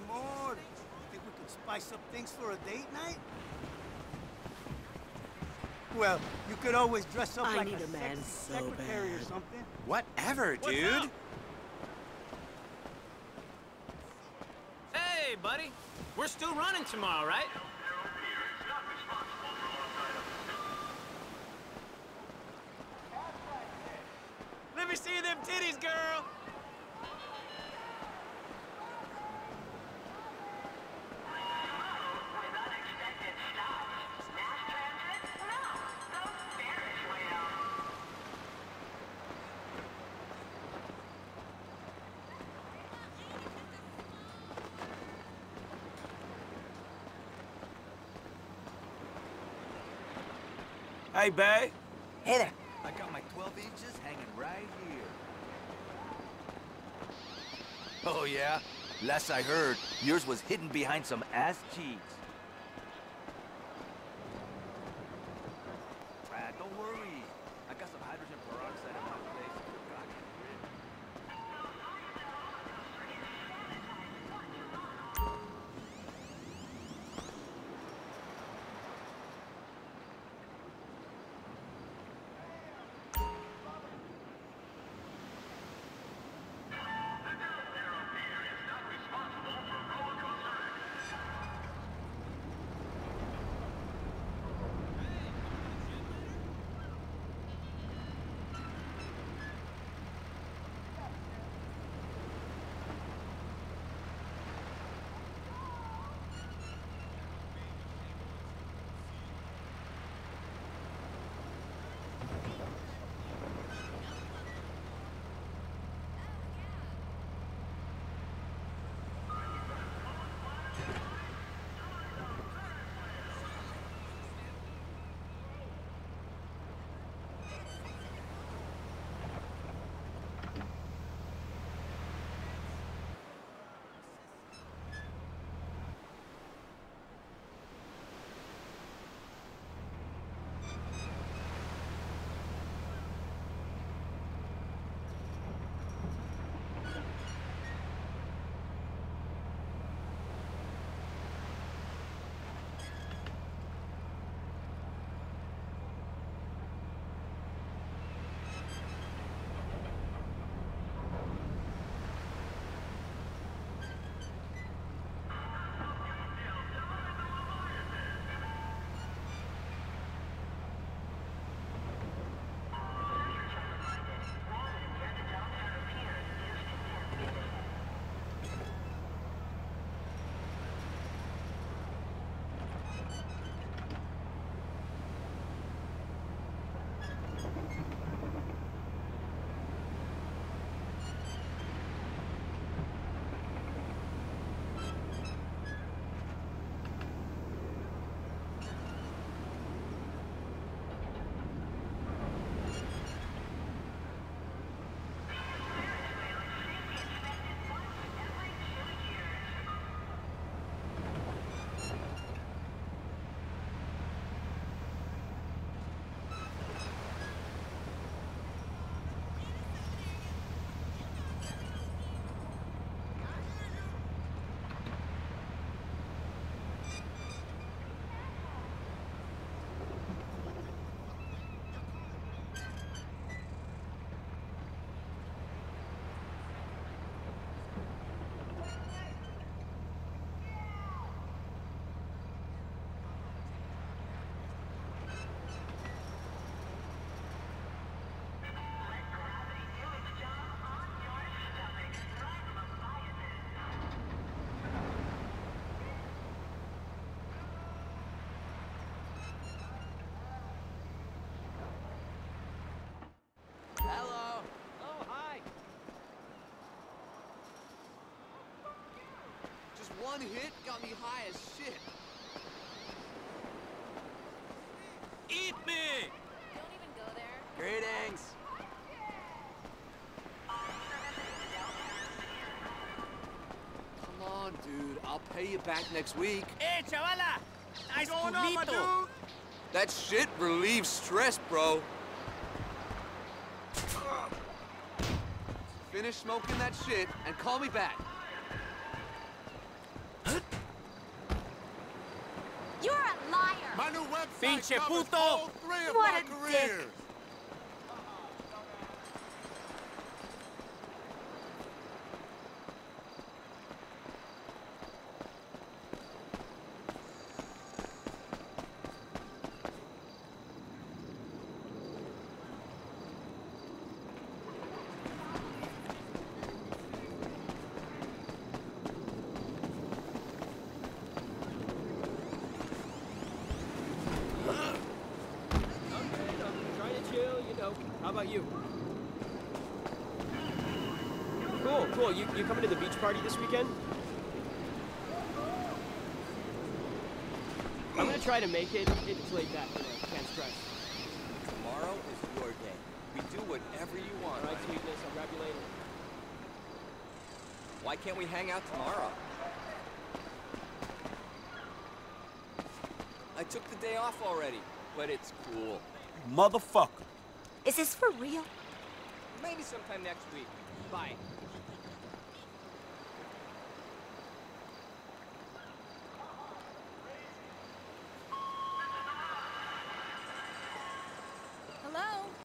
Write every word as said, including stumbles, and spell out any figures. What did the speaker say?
amor. Think we could spice up things for a date night? Well, you could always dress up I like need a, a man sexy so secretary or bad. something. Whatever, What's dude. up? Hey, buddy. We're still running tomorrow, right? Let me see them titties, girl. Hey, babe. Hey there. I got my twelve inches hanging right here. Oh, yeah? Last I heard, yours was hidden behind some ass cheeks. Ah, don't worry. I got some hydrogen peroxide in my place. God, one hit got me high as shit. Eat me! Don't even go there. Greetings. Come on, dude. I'll pay you back next week. Hey, chavala! Nice going on, my culito. dude? That shit relieves stress, bro. Finish smoking that shit and call me back. My new website Pinche covers puto. all three of What my a dick. careers. I'm good. I'm trying to chill, you know. How about you? Cool, cool. You, you coming to the beach party this weekend? I'm gonna try to make it. It's late that, you know, can't stress. Tomorrow is your day. We do whatever you want. All right, sweetness. I'll grab you later. Why can't we hang out tomorrow? I took the day off already, but it's cool. Motherfucker. Is this for real? Maybe sometime next week. Bye.